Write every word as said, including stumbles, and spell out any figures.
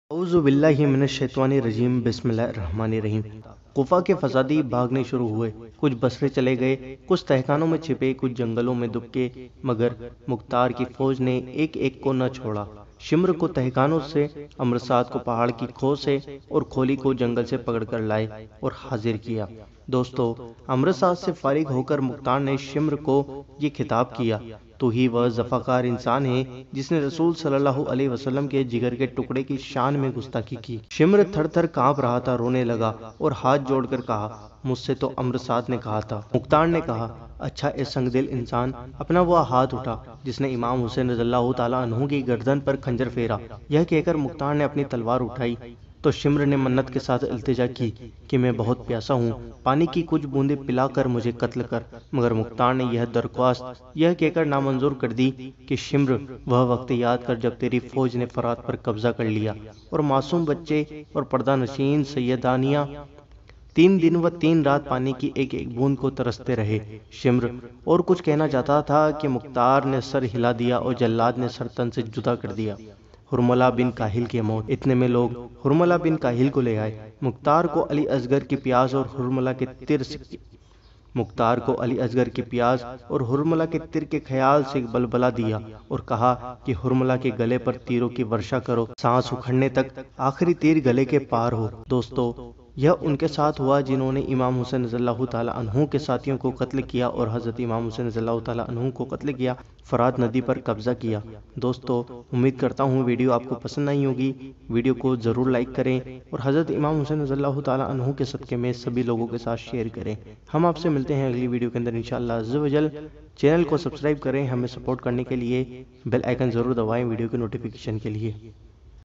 اعوذ باللہ من الشیطان الرجیم بسم اللہ الرحمن الرحیم۔ کوفہ کے فسادی بھاگنے شروع ہوئے، کچھ بصرے چلے گئے، کچھ تہخانوں میں چھپے، کچھ جنگلوں میں دبکے، مگر مختار کی فوج نے ایک ایک کو نہ چھوڑا۔ شمر کو تہخانوں سے، امرساد کو پہاڑ کی کھو سے اور کھولی کو جنگل سے پکڑ کر لائے اور حاضر کیا۔ دوستو، امرساد سے فارغ ہو کر مختار نے شمر کو یہ خطاب کیا: تو ہی وہ ضفاکار انسان ہے جس نے رسول صلی اللہ علیہ وسلم کے جگر کے ٹکڑے کی شان میں گستاخی کی۔ شمر تھر تھر کانپ رہا تھا، رونے لگا اور ہاتھ جوڑ کر کہا: مجھ سے تو امرساد نے کہا تھا۔ مختار نے کہا: اچھا اے سنگ دل انسان، اپنا وہ ہاتھ اٹھا جس نے امام حسین رضی اللہ تعالیٰ عنہ کی گردن پر خنجر پھیرا۔ یہ کہہ کر مختار نے اپنی تلوار اٹھائی تو شمر نے منت کے ساتھ التجا کی کہ میں بہت پیاسا ہوں، پانی کی کچھ بوندیں پلا کر مجھے قتل کر، مگر مختار نے یہ درخواست یہ کہہ کر نامنظور کر دی کہ شمر، وہ وقت یاد کر جب تیری فوج نے فرات پر قبضہ کر لیا اور معصوم بچے اور پردہ نشین سیدانیاں تین دن و تین رات پانی کی ایک ایک بوند کو ترستے رہے۔ شمر اور کچھ کہنا چاہتا تھا کہ مختار نے سر ہلا دیا اور جلاد نے سر تن سے جدا کر دیا۔ حرملہ بن کاہل کی موت۔ اتنے میں لوگ حرملہ بن کاہل کو لے آئے۔ مختار کو علی اصغر کی پیاس اور حرملہ کے تر سے مختار کو علی اصغر کی پیاس اور حرملہ کے تر کے خیال سے بلبلا دیا اور کہا کہ حرملہ کے گلے پر تیروں کی ورشا کرو، سانس اکھڑنے تک آخری تیر گلے کے پار ہو۔ دوستو، یہ ان کے ساتھ ہوا جنہوں نے امام حسین رضی اللہ تعالیٰ عنہ کے ساتھیوں کو قتل کیا اور حضرت امام حسین رضی اللہ تعالیٰ عنہ کو قتل کیا، فرات ندی پر قبضہ کیا۔ دوستو، امید کرتا ہوں ویڈیو آپ کو پسند آئی ہوگی۔ ویڈیو کو ضرور لائک کریں اور حضرت امام حسین رضی اللہ تعالیٰ عنہ کے صدقے میں سبھی لوگوں کے ساتھ شیئر کریں۔ ہم آپ سے ملتے ہیں اگلی ویڈیو کے اندر انشاءاللہ عز و جل۔ چینل کو سبسکرائب کریں، ہمیں سپورٹ کرنے کے لیے بیل آئیکن ضرور دبائیں ویڈیو کے نوٹیفیکیشن کے لیے۔